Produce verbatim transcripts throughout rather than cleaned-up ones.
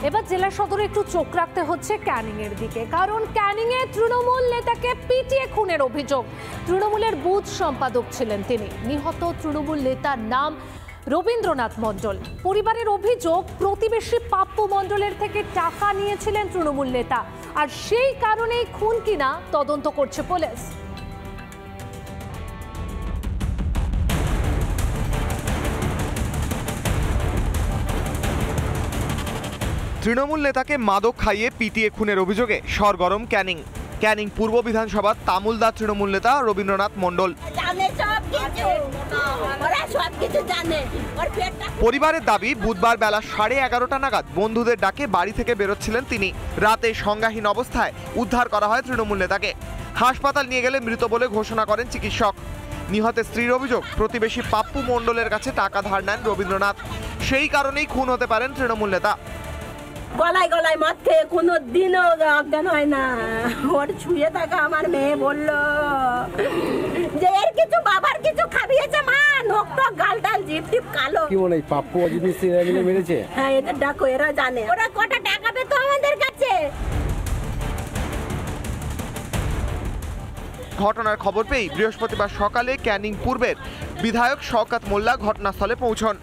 এবার জেলা সদরে একটু চোখ রাখতে হচ্ছে ক্যানিং এর দিকে, কারণ ক্যানিং এ তৃণমূল নেতাকে পিটিয়ে খুনের অভিযোগ। তৃণমূলের বুথ সম্পাদক ছিলেন তিনি। নিহত তৃণমূল নেতার নাম রবীন্দ্রনাথ মণ্ডল। পরিবারের অভিযোগ, প্রতিবেশী পাপ্পু মণ্ডলের থেকে টাকা নিয়েছিলেন তৃণমূল নেতা, আর সেই কারণেই খুন কিনা তদন্ত করছে পুলিশ। তৃণমূল নেতাকে মাদক খাইয়ে পিটিয়ে খুনের অভিযোগে সরগরম ক্যানিং। ক্যানিং পূর্ব বিধানসভার তামুলদা তৃণমূল নেতা রবীন্দ্রনাথ মণ্ডল। পরিবারের দাবি, বুধবার বেলা সাড়ে এগারোটা নাগাদ বন্ধুদের ডাকে বাড়ি থেকে বেরোচ্ছিলেন তিনি। রাতে সংজ্ঞাহীন অবস্থায় উদ্ধার করা হয় তৃণমূল নেতাকে। হাসপাতাল নিয়ে গেলে মৃত বলে ঘোষণা করেন চিকিৎসক। নিহতের স্ত্রীর অভিযোগ, প্রতিবেশী পাপ্পু মণ্ডলের কাছে টাকা ধার নেন রবীন্দ্রনাথ, সেই কারণেই খুন হতে পারেন তৃণমূল নেতা। গলায় গলায় মদ খেয়ে কোনো দিনও অজ্ঞান হয় না। ওর ছুঁয়ে থাকা আমার মেয়ে বলল যে এর কিছু বাবার কিছু খাবিয়েছে মা, নখ টক গাল ডাল জিভ টিপ কালো। কি বলে পাপ্পু অজিত মেরেছে? হ্যাঁ, এদের ডাকো, এরা জানে। ওরা কটা টাকা পেত আমাদের কাছে। ঘটনার খবর পেয়ে বৃহস্পতিবার সকালে ক্যানিং পূর্বের বিধায়ক শওকত মোল্লা ঘটনাস্থলে পৌঁছন।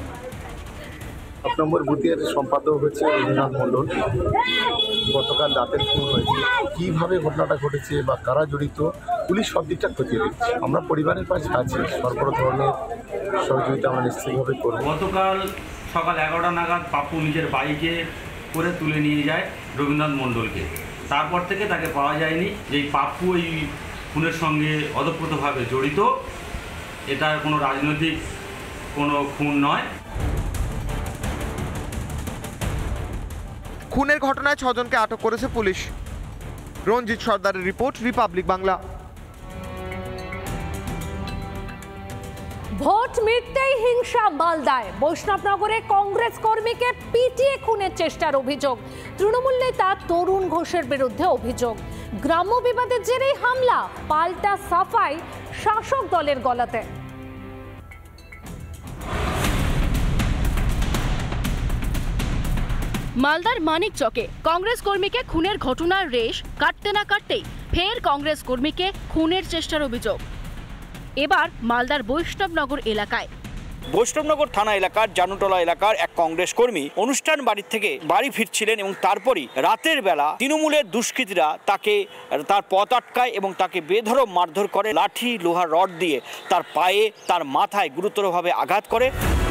এক নম্বর বুথের সম্পাদক হচ্ছে রবীন্দ্রনাথ মণ্ডল। গতকাল রাতের খুন হয়েছে, কীভাবে ঘটনাটা ঘটেছে বা কারা জড়িত, পুলিশ সব দিকটা খতিয়ে দিচ্ছে। আমরা পরিবারের পাশে আছি, সর্ব ধরনের সহযোগিতা আমরা নিশ্চিতভাবে করব। গতকাল সকাল এগারোটা নাগাদ পাপ্পু নিজের বাইকে করে তুলে নিয়ে যায় রবীন্দ্রনাথ মণ্ডলকে। তারপর থেকে তাকে পাওয়া যায়নি। এই পাপ্পু এই খুনের সঙ্গে ওতপ্রোতভাবে জড়িত, এটা কোনো রাজনৈতিক কোনো খুন নয়। খুনের ঘটনায় ছজনকে আটক করেছে পুলিশ। রঞ্জিত সর্দারের রিপোর্ট, রিপাবলিক বাংলা। ভোট মিটতেই হিংসা মালদায়। বৈষ্ণবনগরে কংগ্রেস কর্মীকে পিটিয়ে খুনের চেষ্টার অভিযোগ। তৃণমূল নেতা তরুণ ঘোষের বিরুদ্ধে অভিযোগ, গ্রাম্য বিবাদের জেরেই হামলা, পাল্টা সাফাই শাসক দলের গলাতে। মালদার মানিক চকে কংগ্রেস কর্মীকে খুনের ঘটনার রেশ কাটতে না কাটতেই ফের কংগ্রেস কর্মীকে খুনের চেষ্টার অভিযোগ। এবার মালদার বৈষ্ণবনগর এলাকায়। বৈষ্ণবনগর থানা এলাকার জানুটলা এলাকার এক কংগ্রেস কর্মী অনুষ্ঠান বাড়ি থেকে বাড়ি ফিরছিলেন এবং তারপরই রাতের বেলা তৃণমূলের দুষ্কৃতীরা তাকে তার পথ আটকায় এবং তাকে বেধড়ক মারধর করে, লাঠি লোহার রড দিয়ে তার পায়ে তার মাথায় গুরুতরভাবে আঘাত করে।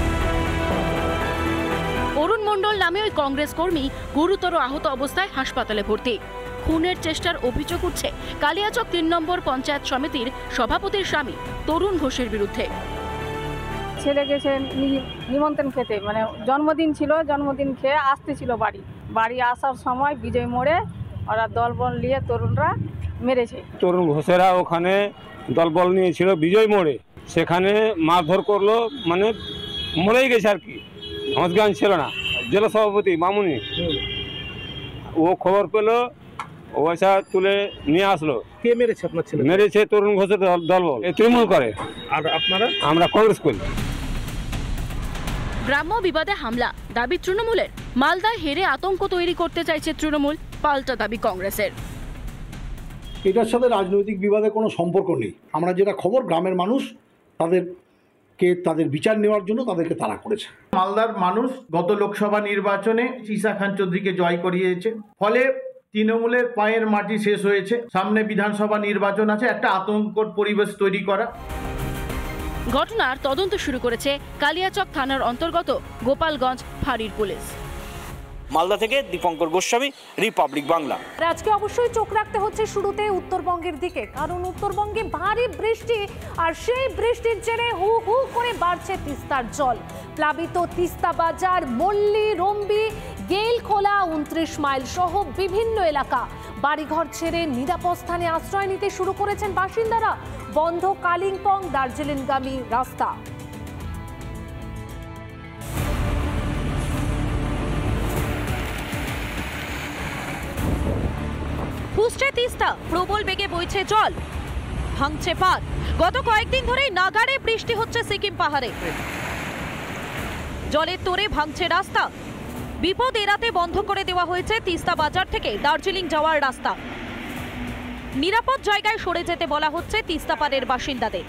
অরুণ মণ্ডল নামে ওই কংগ্রেস কর্মী গুরুতর আহত অবস্থায় হাসপাতালে ভর্তি। খুনের চেষ্টার অভিযোগ উঠছে কালিয়াচক তিন নম্বর পঞ্চায়েত সমিতির সভাপতির স্বামী তরুণ ঘোষের বিরুদ্ধে। ছেলে গেছে নিমন্ত্রণ খেতে, মানে জন্মদিন ছিল, জন্মদিন খেয়ে আসতেছিল বাড়ি। বাড়ি আসার সময় বিজয় মোড়ে ওরা দলবল নিয়ে তরুণরা মেরেছে। তরুণ ঘোষেরা ওখানে দলবল নিয়েছিল বিজয় মোড়ে, সেখানে মারধর করলো, মানে মরেই গেছে আর কি। আমার গান ছিল না, জেলা সভাপতি মামুনি, ও খবর পেলো, ওইসা তুলে নিয়ে আসলো। কে মেরেছে আপনার ছেলে? মেরেছে তরুণ ঘোষের দলবল, তৃণমূল করে। আর আপনারা? আমরা কংগ্রেস করি। গ্রাম্য বিবাদে হামলা, দাবি তৃণমূলের। মালদায় হেরে আতঙ্ক তৈরি করতে চাইছে তৃণমূল, পাল্টা দাবি কংগ্রেসের। এটার সাথে রাজনৈতিক বিবাদের কোনো সম্পর্ক নেই। আমরা যেটা খবর, গ্রামের মানুষ তাদেরকে তাদের বিচার নেওয়ার জন্য তাদেরকে তাড়া করেছে। মালদার মানুষ গত লোকসভা নির্বাচনে ঈসা খান চৌধুরীকে জয় করিয়েছে, ফলে তৃণমূলের পায়ের মাটি শেষ হয়েছে। সামনে বিধানসভা নির্বাচন আছে, একটা আতঙ্কর পরিবেশ তৈরি করা। ঘটনার তদন্ত শুরু করেছে কালিয়াচক থানার অন্তর্গত গোপালগঞ্জ ফাঁড়ির পুলিশ। মালদা থেকে দীপঙ্কর গোস্বামী, রিপাবলিক বাংলা। আজকে অবশ্যই চোখ রাখতে হচ্ছে শুরুতে উত্তরবঙ্গের দিকে, কারণ উত্তরবঙ্গে ভারী বৃষ্টি, আর সেই বৃষ্টির জেরে হু হু করে বাড়ছে তিস্তার জল। প্লাবিত তিস্তা বাজার, মল্লি, রম্বি, গেইলখোলা, উনত্রিশ মাইল সহ বিভিন্ন এলাকা। বাড়িঘর ছেড়ে নিরাপদ স্থানে আশ্রয় নিতে শুরু করেছেন বাসিন্দারা। বন্ধ কালিম্পং দার্জিলিংগামী রাস্তা। ফুসছে তিস্তা, প্রবল বেগে বইছে জল, ভাঙছে পাত। গত কয়েকদিন ধরেই নাগাড়ে বৃষ্টি হচ্ছে সিকিম পাহাড়ে। জলের তোড়ে ভাঙছে রাস্তা, বিপদ এড়াতে বন্ধ করে দেওয়া হয়েছে তিস্তা বাজার থেকে দার্জিলিং যাওয়ার রাস্তা। নিরাপদ জায়গায় সরে যেতে বলা হচ্ছে তিস্তা পাড়ের বাসিন্দাদের।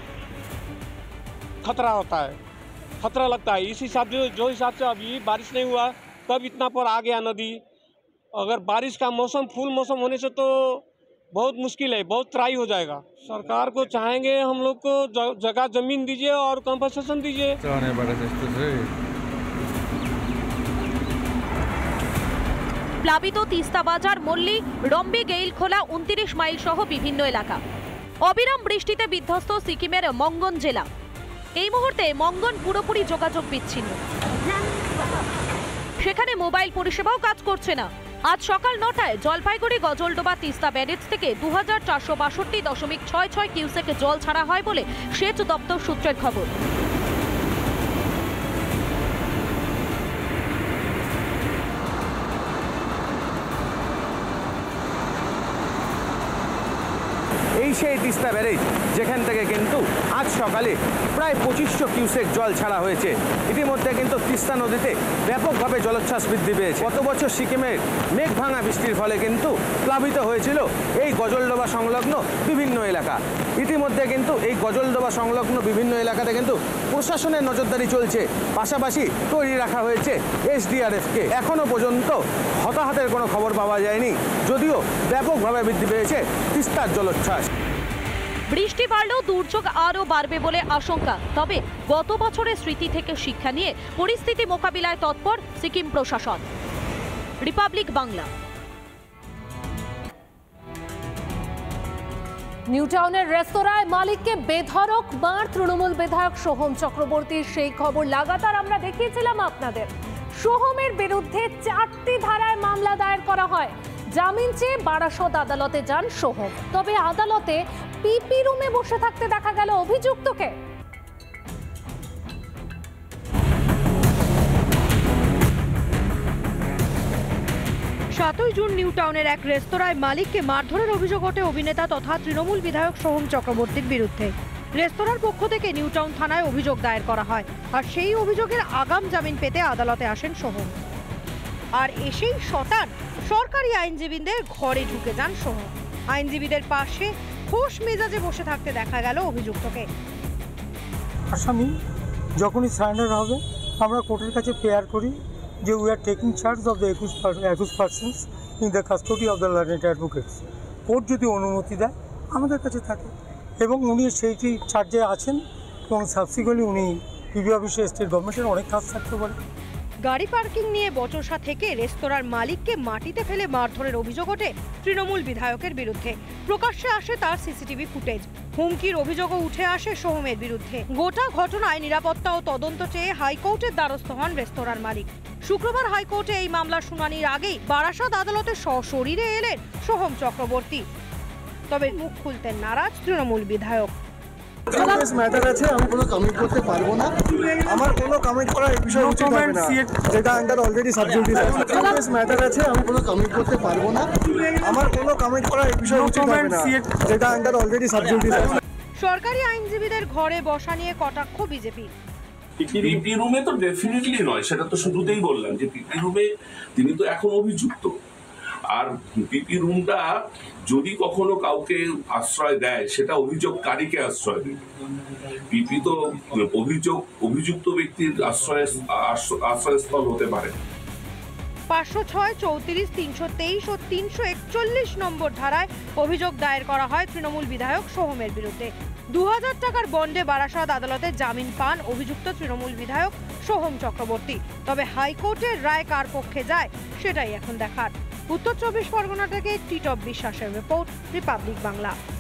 खतरा होता है, खतरा लगता है। इस हिसाब से जो हिसाब से अभी बारिश नहीं हुआ तब इतना पर आ गया नदी। अगर बारिश का मौसम फुल मौसम होने से तो बहुत मुश्किल है, बहुत त्राही हो जाएगा। सरकार को चाहेंगे हम लोग को जगह जमीन दीजिए और कंपनसेशन दीजिए। প্লাবিত তিস্তা বাজার, মল্লি, রম্বি, গেইল খোলা, উনত্রিশ মাইল সহ বিভিন্ন এলাকা। অবিরাম বৃষ্টিতে বিধ্বস্ত সিকিমের মঙ্গন জেলা। এই মুহূর্তে মঙ্গন পুরোপুরি যোগাযোগ বিচ্ছিন্ন। সেখানে মোবাইল পরিষেবাও কাজ করছে না। আজ সকাল নটায় জলপাইগুড়ি গজলডোবা তিস্তা ব্যারেজ থেকে দু হাজার চারশো বাষট্টি দশমিক ছয় ছয় কিউসেক জল ছাড়া হয় বলে সেচ দপ্তর সূত্রের খবর। এই সেই তিস্তা ব্যারেজ যেখান থেকে কিন্তু আজ সকালে প্রায় পঁচিশশো কিউসেক জল ছাড়া হয়েছে। ইতিমধ্যে কিন্তু তিস্তা নদীতে ব্যাপকভাবে জলোচ্ছ্বাস বৃদ্ধি পেয়েছে। গত বছর সিকিমের মেঘ ভাঙা বৃষ্টির ফলে কিন্তু প্লাবিত হয়েছিল এই গজলডোবা সংলগ্ন বিভিন্ন এলাকা। ইতিমধ্যে কিন্তু এই গজলডোবা সংলগ্ন বিভিন্ন এলাকাতে কিন্তু প্রশাসনের নজরদারি চলছে, পাশাপাশি তৈরি রাখা হয়েছে এসডিআরএফকে। এখনো পর্যন্ত হতাহতের কোনো খবর পাওয়া যায়নি, যদিও ব্যাপকভাবে বৃদ্ধি পেয়েছে তিস্তার জলোচ্ছ্বাস। বৃষ্টি বাড়লেও দুর্যোগ আরও বাড়বে বলে আশঙ্কা। তবে গত বছরের স্মৃতি থেকে শিক্ষা নিয়ে পরিস্থিতি মোকাবিলায় তৎপর সিকিম প্রশাসন। রিপাবলিক বাংলা। নিউটাউনের রেস্তোরাঁয় মালিককে বেধড়ক মার তৃণমূল বিধায়ক সোহম চক্রবর্তীর, সেই খবর লাগাতার আমরা দেখিয়েছিলাম আপনাদের। সোহমের বিরুদ্ধে চারটি ধারায় মামলা দায়ের করা হয়। জামিন চেয়ে বারাসত আদালতে যান সোহম। তবে আদালতে পিপি রুমে বসে থাকতে দেখা গেল অভিযুক্তকে। সাতই জুন নিউটাউনের এক রেস্তোরাঁয় মালিককে মারধরের অভিযোগ ওঠে অভিনেতা তথা তৃণমূল বিধায়ক সোহম চক্রবর্তীর বিরুদ্ধে। রেস্তোরাঁর পক্ষ থেকে নিউটাউন থানায় অভিযোগ দায়ের করা হয়, আর সেই অভিযোগের আগাম জামিন পেতে আদালতে আসেন সোহম। আর এসেই শতান সরকারি আইনজীবীদের ঘরে ঢুকে যান সোহম। আইনজীবীদের পাশে খোশ মেজাজে বসে থাকতে দেখা গেল অভিযুক্তকে। আসামি যখনই সারেন্ডার হবে আমরা কোর্টের কাছে প্রেয়ার করি যে we are taking charge of the একুশ একুশ percents in the custody of the learned advocates. Court যদি অনুমতি দেয় আমাদের কাছে থাকে, এবং উনি সেইটি চার্জে আছেন, এবং সাবসিকুয়েন্টলি উনি পিবি অফিসে স্টেট গভর্নমেন্টের অনেক কাজ থাকতে পারে। গাড়ি পার্কিং নিয়ে বচসা থেকে রেস্তোরাঁর মালিককে মাটিতে ফেলে মারধরের অভিযোগ ওঠে তৃণমূল বিধায়কের বিরুদ্ধে। প্রকাশ্যে আসে তার সিসিটিভি ফুটেজ। হুমকির অভিযোগও উঠে আসে সোহমের বিরুদ্ধে। গোটা ঘটনায় নিরাপত্তা ও তদন্ত চেয়ে হাইকোর্টের দ্বারস্থ হন রেস্তোরাঁর মালিক। শুক্রবার হাইকোর্টে এই মামলার শুনানির আগেই বারাসত আদালতে সশরীরে এলেন সোহম চক্রবর্তী। তবে মুখ খুলতে নারাজ তৃণমূল বিধায়ক। ম্যাটার আছে, আমি কোনো কমেন্ট করতে পারবো না। আমার কোনো কমেন্ট করার এই বিষয়ে উচিত হবে না, যেটা আন্ডার অলরেডি সাবজুডিস আছে। ম্যাটার আছে, আমি কোনো কমেন্ট করতে পারবো না। আমার কোনো কমেন্ট করার এই বিষয়ে উচিত হবে না, যেটা আন্ডার অলরেডি সাবজুডিস আছে। সরকারি আইনজীবীদের ঘরে বসা নিয়ে কটাক্ষ বিজেপি। পিপি রুমে তো ডেফিনেটলি নয়, সেটা তো শুরুতেই বললাম যে পিপি রুমে তিনি তো এখন অভিযুক্ত। আর পিপি রুমটা যদি কখনো কাউকে আশ্রয় দেয় সেটা অভিযোগকারীকে আশ্রয় দেবে। পিপি তো অভিযোগ অভিযুক্ত ব্যক্তির আশ্রয় আশ্রয়স্থল হতে পারে। পাঁচশো ছয় চৌত্রিশ তিনশো তেইশ ও তিনশো একচল্লিশ নম্বর ধারায় অভিযোগ দায়ের করা হয় তৃণমূল বিধায়ক সোহমের বিরুদ্ধে। দু হাজার টাকার বন্ডে বারাসত আদালতে জামিন পান অভিযুক্ত তৃণমূল বিধায়ক সোহম চক্রবর্তী। তবে হাইকোর্টের রায় কার পক্ষে যায় সেটাই এখন দেখার। উত্তর চব্বিশ পরগনা থেকে টিটপ বিশ্বাসের রিপোর্ট, রিপাবলিক বাংলা।